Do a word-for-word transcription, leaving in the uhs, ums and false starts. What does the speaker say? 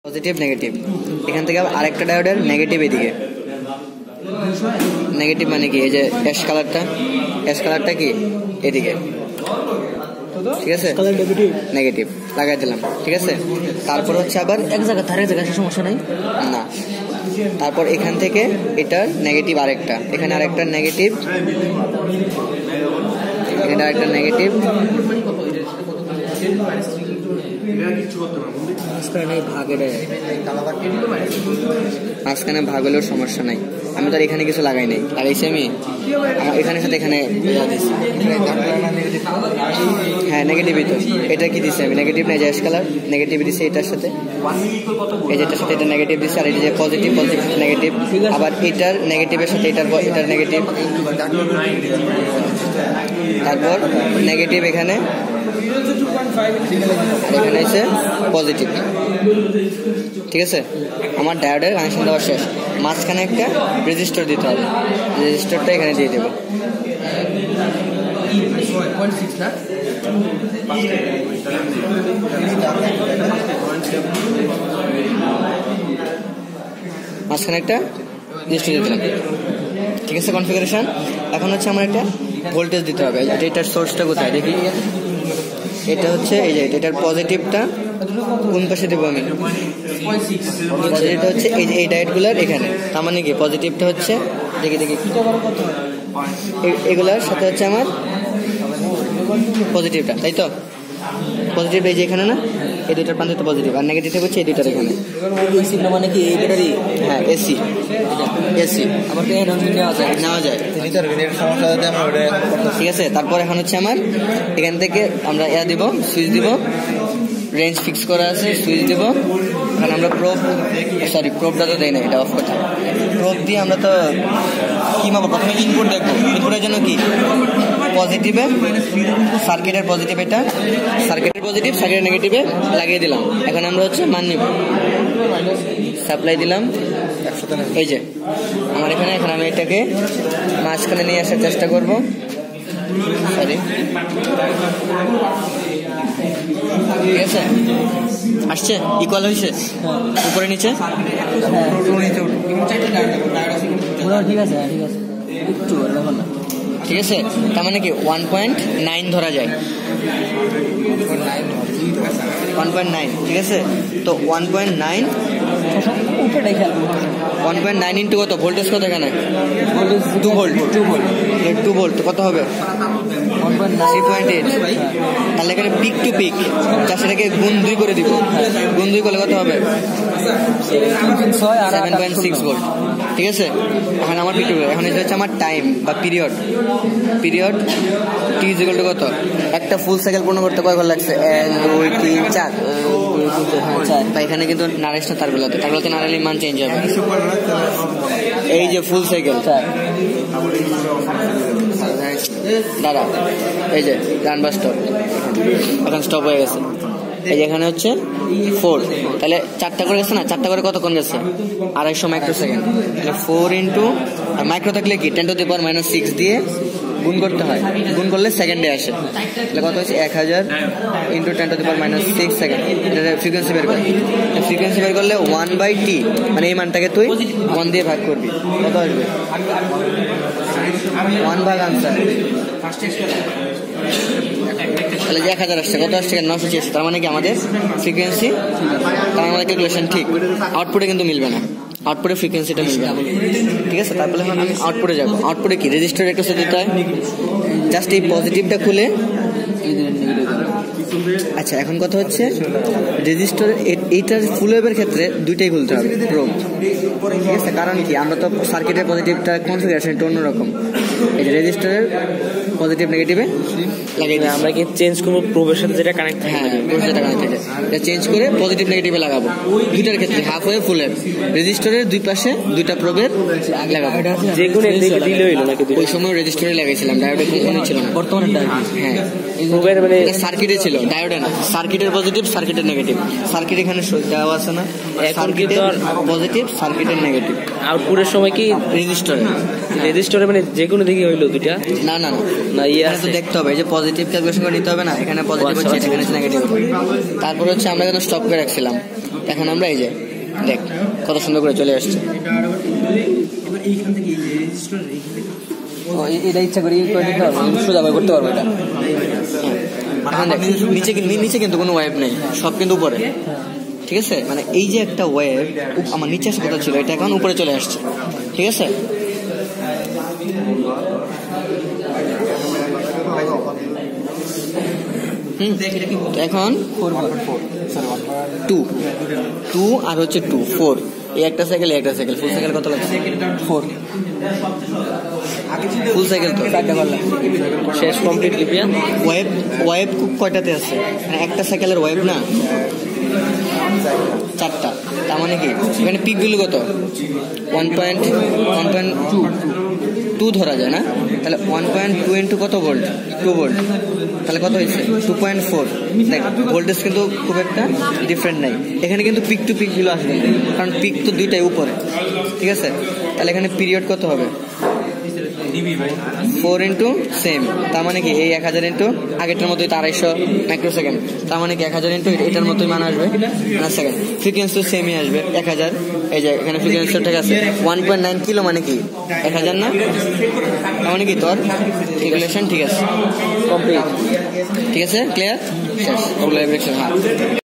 Positive negative. এখান থেকে আরেকটা ডায়োডের নেগেটিভ এদিকে। নেগেটিভ মানে কি, এই যে অ্যাশ কালারটা, অ্যাশ কালারটা কি এদিকে, ঠিক আছে, নেগেটিভ লাগাই দিলাম, ঠিক আছে। তারপর হচ্ছে আবার এক জায়গা ধারে জায়গায় সমস্যা নাই না। তারপর এখান থেকে এটার নেগেটিভ আরেকটা, এখানে আরেকটা নেগেটিভ, এখানে আরেকটা নেগেটিভ, মাঝখানে ভাগ হলেও সমস্যা নাই। আমি তো এখানে কিছু লাগাই নাই, লাগাইছি আমি এখানে সাথে এখানে। হ্যাঁ নেগেটিভই তো, এটা কি দিচ্ছে আমি নেগেটিভ না, অ্যাশ কালার নেগেটিভ দিচ্ছে এটার সাথে, এই যেটার সাথে এটা নেগেটিভ দিচ্ছে, আর এটা যে পজিটিভ পজিটিভ নেগেটিভ, আবার এটার নেগেটিভের সাথে এটার এটার নেগেটিভ, তারপর নেগেটিভ এখানে, এখানে এসে পজিটিভ, ঠিক আছে। আমার ডায়োডের কানেকশন দেওয়া শেষ। মাঝখানে একটা রেজিস্টার দিতে হবে, রেজিস্টারটা এখানে দিয়ে দেবো। মাঝখানে একটা রেজিস্টার দিয়ে দিলাম, ঠিক আছে। কনফিগারেশন। এখন হচ্ছে আমার একটা ভোল্টেজ দিতে হবে। এটার সোর্সটা কোথায় দেখি, এটা হচ্ছে এই যে এটার পজিটিভটা কোন পাশে দেবো আমি, এটা হচ্ছে এই যে এই ডায়োডগুলার এখানে, তার মানে কি পজিটিভটা হচ্ছে দেখি দেখি এগুলার সাথে হচ্ছে আমার পজিটিভটা, তাই তো। পজিটিভ এই যে এখানে না, এই দুইটার প্রান্তে পজিটিভ, আর নেগেটিভ হচ্ছে এই দুইটার এখানে। মানে কি এই ব্যাটারি, হ্যাঁ এসি, এসি আবার নেওয়া যায়, নেওয়া যায়, ঠিক আছে। তারপর এখন হচ্ছে আমার এখান থেকে আমরা ইয়া দিব, সুইচ দিব, রেঞ্জ ফিক্স করা আছে, সুইচ দিব। এখন আমরা প্রোব, সরি প্রোবটা তো দেই না, এটা অফ করতে। প্রোব দিয়ে আমরা তো কি পাবো, প্রথমে ইনপুট দেখবো। ইনপুটের জন্য কি পজিটিভে সার্কিটের পজিটিভ, এটা সার্কিটের পজিটিভ সার্কিটের নেগেটিভে লাগিয়ে দিলাম। এখন আমরা হচ্ছে মান নিব, সাপ্লাই দিলাম, এই যে আমার এখানে। এখন আমি এটাকে মাঝখানে নিয়ে আসার চেষ্টা করব, সরি, ঠিক আছে। আসছে ইকুয়াল হয়েছে, উপরে নিচে, ঠিক আছে, ঠিক আছে। তার মানে কি ওয়ান পয়েন্ট নাইন ধরা যায়, ওয়ান পয়েন্ট নাইন, ঠিক আছে। তো one point nine one point nine into কত, ভোল্টেজ কত এখানে, two volt, two volt two volt কত হবে, থ্রি পয়েন্ট এইট। তাহলে এখানে পিক টু পিক যা সেটাকে গুণ দুই করে দিব, গুণ দুই করলে কত হবে, সেভেন পয়েন্ট সিক্স ভোল্ট, ঠিক আছে। এখন আমার পিক টু, এখন এটা হচ্ছে আমার টাইম বা period, period T is equal to কত, একটা ফুল সাইকেল পূর্ণ করতে কয় ঘর লাগছে, এক দুই তিন চার, বা এখানে কিন্তু নারাইশ না, তারগুলোতে তারগুলোতে নারাইলের মান চেঞ্জ হবে। এই যে ফুল সাইকেল দাঁড়া, এই যে রান বা স্টপ, এখন স্টপ হয়ে গেছে। এই যে এখানে হচ্ছে ফোর, তাহলে চারটা করে গেছে না, চারটা করে কতক্ষণ গেছে, আড়াইশো মাইক্রো সেকেন্ড। তাহলে ফোর ইন্টু, আর মাইক্রো থাকলে কি ten to the power minus six দিয়ে গুণ করতে হয়, গুণ করলে সেকেন্ডে আসে। তাহলে কত হচ্ছে এক হাজার into ten to the power minus six second. এটা ফ্রিকোয়েন্সি বের করে, ফ্রিকোয়েন্সি বের করলে ওয়ান বাই টি, মানে এই মানটাকে তুই ওয়ান দিয়ে ভাগ করবি, কত আসবে, ওয়ান ভাগ আনসার। তাহলে যে এক হাজার আসছে, কত আসছে, নশো ছিয়াশি। তার মানে কি আমাদের ফ্রিকোয়েন্সি, তার আমাদের ক্যালকুলেশন ঠিক, আউটপুটে কিন্তু মিলবে না, আউটপুটে ফ্রিকোয়েন্সিটা মিলবে না, ঠিক আছে। তারপরে আমি আউটপুটে যাবো, আউটপুটে কি রেজিস্টার একটা দিতে হয়, জাস্ট এই পজিটিভটা খুলে। আচ্ছা এখন কথা হচ্ছে রেজিস্টার, এইটার ফুল ওয়েভের ক্ষেত্রে দুইটাই খুলতে হবে প্রোব, ঠিক আছে। কারণ কি আমরা তো সার্কিটের পজিটিভটা কনফিগারেশন একটু অন্যরকম, এই যে রেজিস্টারের পজিটিভ নেগেটিভে লাগিয়ে দিই। আমরা কি চেঞ্জ করবো প্রোবের সাথে যেটা কানেক্ট, হ্যাঁ প্রোবের সাথে কানেক্ট থাকে, এটা চেঞ্জ করে পজিটিভ নেগেটিভে লাগাবো। দুইটার ক্ষেত্রে হাফ ওয়েভ ফুল ওয়েভ, রেজিস্টারের দুই পাশে দুইটা প্রোবের লাগাবো, যে কোনো দিলে হইলো নাকি, ওই সময় রেজিস্টারে লাগাইছিলাম, ডায়োডে কোনো ছিল না, বর্তমানে হ্যাঁ প্রোবের মানে সার্কিটে ছিল, ছিল, ডায়োডে না, সার্কিটের পজিটিভ সার্কিটের নেগেটিভ। সার্কিট এখানে দেওয়া আছে না, সার্কিটের পজিটিভ সার্কিটের নেগেটিভ। আউটপুটের সময় কি রেজিস্টরে রেজিস্টরে মানে যে কোনো দিকে হইলো দুইটা? না না না, ইয়ে তো দেখতে হবে, এই যে পজিটিভ ক্যালকুলেশন করে নিতে হবে না, এখানে পজিটিভ হচ্ছে এখানে নেগেটিভ। তারপর হচ্ছে আমরা কিন্তু স্টপ করে রাখছিলাম, এখন আমরা এই যে দেখ কত সুন্দর করে চলে আসছে। এটা ইচ্ছা করি সোজা করতে পারবো এটা। এখন দেখ নিচে নিচে কিন্তু কোনো ওয়েভ নেই, সব কিন্তু উপরে, ঠিক আছে? মানে এই যে একটা ওয়েভ আমার নিচে আসে কথা ছিল, এটা এখন উপরে চলে আসছে, ঠিক আছে? এখন টু টু আর হচ্ছে টু ফোর, এই একটা সাইকেল একটা সাইকেল, ফুল সাইকেল কত লাগছে? ফোর ফুল সাইকেল তো শেষ কমপ্লিট। ওয়েভ ওয়েভ কয়টাতে আছে? একটা সাইকেলের ওয়েভ না চারটা, তার মানে কি এখানে পিক গুলো কত? One point one point two two ধরা যায় না, তাহলে ওয়ান পয়েন্ট টু ইন্টু কত ভোল্ট? টু ভোল্ট, তাহলে কত হয়েছে? Two point four. দেখ ভোল্টেজ কিন্তু খুব একটা ডিফারেন্ট নাই, এখানে কিন্তু পিক টু পিক গুলো আসবে, কারণ পিক তো দুইটাই উপরে, ঠিক আছে? তাহলে এখানে পিরিয়ড কত হবে? ফোর ইন্টু সেম, তার মানে কি এই এক হাজার ইন্টু আগেরটার মতোই তো আড়াইশো মাইক্রো সেকেন্ড, তার মানে কি এক হাজার ইন্টু এটার মতোই মান আসবে না সেকেন্ড। ফ্রিকোয়েন্সি সেমই আসবে এক হাজার, এই যে এখানে ফ্রিকোয়েন্সি ঠিক আছে ওয়ান পয়েন্ট নাইন কিলো, মানে কি এক হাজার না, তার মানে কি তোর ক্যালকুলেশন ঠিক আছে, কমপ্লিট, ঠিক আছে, ক্লিয়ার, শেষ। হ্যাঁ।